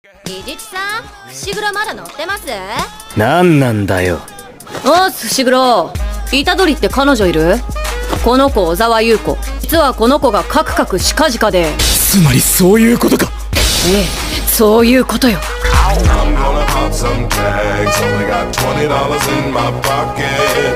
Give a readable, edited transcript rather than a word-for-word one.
伊地知さん、伏黒まだ乗ってます？ なんなんだよ。 おっす、伏黒。虎杖って彼女いる？この子小沢優子。実はこの子がカクカクしかじかで。 つまりそういうことか。 ええ、そういうことよ。 I'm gonna pop some tags, only got $20 in my pocket.